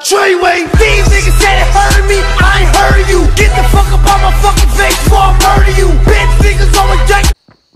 Treyway. These niggas said it heard me, I ain't heard you. Get the fuck up on my fucking face before I murder you. Bitch niggas on a gang.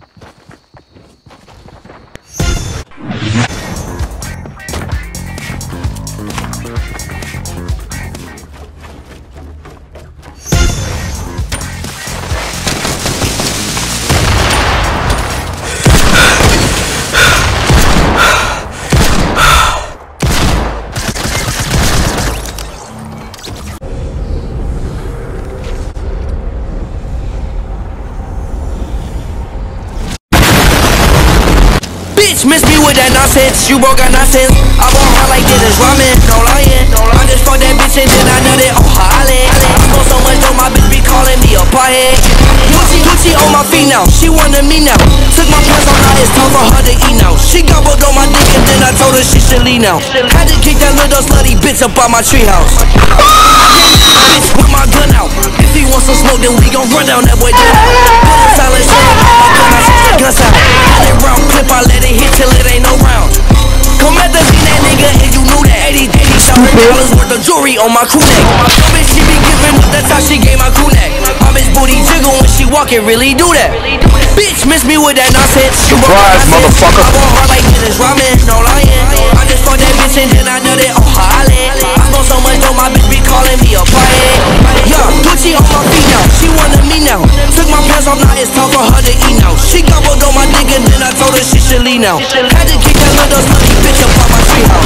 Miss me with that nonsense, you broke got nonsense. I bought her like this is ramen, no lying. I just fucked that bitch and then I nut it, oh holly. I smoke so much though, my bitch be calling me a pothead. Gucci on my feet now, she wanted me now. Took my pants off, now it's time for her to eat now. She gobbled on my dick and then I told her she should leave now. Had to kick that little slutty bitch up out my treehouse. Bitch with my gun out. If he wants some smoke, then we gon' run down that boy down. Put a silent shit, my gun, I switch the guns out. 100 round clip, I let it hit till it ain't no round. Come at the scene, that nigga, and you knew that. $80,000 worth of jewelry on my crew neck. Your bitch, she be giving up, that's how she gave my crew neck. My bitch booty jiggle when she walk, it really do that. Bitch, miss me with that nonsense. Surprise, motherfucker. I want her like this ramen, no lying. I just fucked that bitch and then I nut it, oh holly. I smoke so much though, my bitch be calling me a pothead. Yeah, Gucci on my feet now, she wanted me now. Took my pants off, now it's time for her to eat now. She gobbled on my dick and then I told her she should leave now. Had to kick that little slutty bitch up on my treehouse.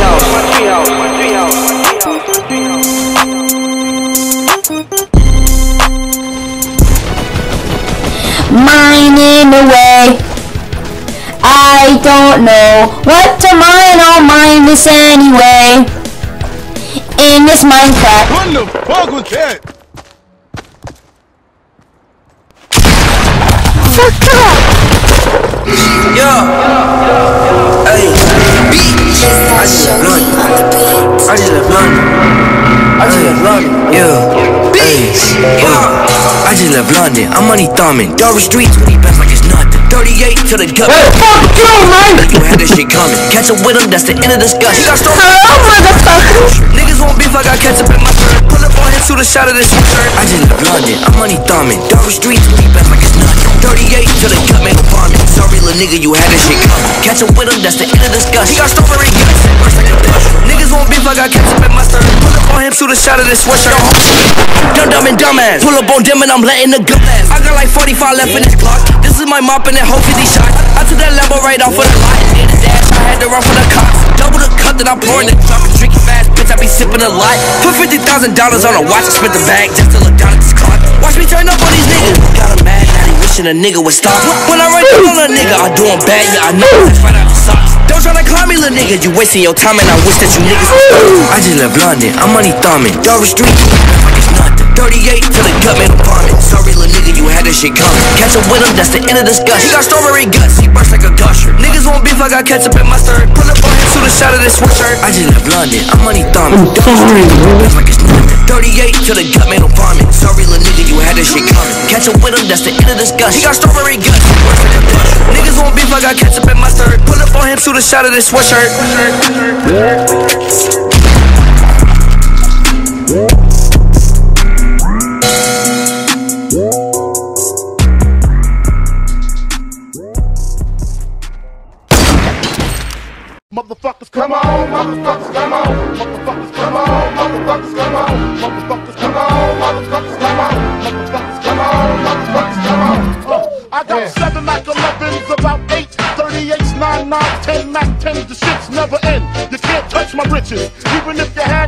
Mine in a way. I don't know what to mine, I'll mine this anyway. In this Minecraft. What the fuck was that? Fuck up! Yeah. Hey, bitch. I just left London. I just left London. Yeah. Bitch. Yeah. I just left London. I'm money thumbing. Dory streets when he best like it's nothing. 38 to the gut. Hey, fuck you, man! You had this shit coming. Catch up with him, that's the end of discussion. He got strong. Hello, motherfucker! Niggas won't beef, I got ketchup in my shirt. Pull up on him, shoot a shot of this shirt. I just left London. I'm money thumbing. Dory streets when he best like it's nothing. 38 to the gut, man, bombing. Sorry, little nigga, you had this shit coming. Catch up with him, that's the end of discussion. He got strawberry guts. Burst like a blush. Niggas won't beef, I got ketchup in my shirt. Pull up on him, shoot a shot of this sweatshirt. Dumb and dumbass. Pull up on them and I'm letting the gun blast. I got like 45 left in this clock. This is my mop and that whole 50 shots. I took that Lambo right off of the lot. In the dash, I had to run for the cops. Double the cut that I'm pouring the drop. Drinking fast, bitch, I be sipping a lot. Put $50,000 on a watch. I spent the bag just to look down at this clock. Watch me turn up on these niggas. Got him mad, now he wishing a nigga would stop. When I run down on a nigga, I do him bad, yeah, I know. That's right out the socks. Don't try to climb me, little nigga. You wasting your time and I wish that you niggas would stop. I just left London, I'm money thumbing. Dory street, like it's nothing. 38 to the gut, man, I'm bombing. Sorry, little nigga, you had this shit coming. Catch up with him, that's the end of discussion. He got strawberry guts, he burst like a gusher. Niggas won't beef, I got ketchup in my shirt. Pull up on him, shoot a shot of this sweatshirt. I just left London, I'm money thumbing. Like it's nothing. 38 to the gut, man, I'm bombing. Sorry, little nigga, you had this shit coming. Catch up with him, that's the end of discussion. He got strawberry guts, he burst like a gusher. Niggas won't beef, I got ketchup in my shirt. Pull up on him, shoot a shot of this sweatshirt. Motherfuckers, come on, motherfuckers, come on, motherfuckers, come on, motherfuckers, come on, motherfuckers, come on, motherfuckers, come on, motherfuckers, come on, motherfuckers, come on. I got 7 Mac 11s, about 8 38s, 9 9s, 10 Mac 10s. The shit's never end. You can't touch my riches, even if you have.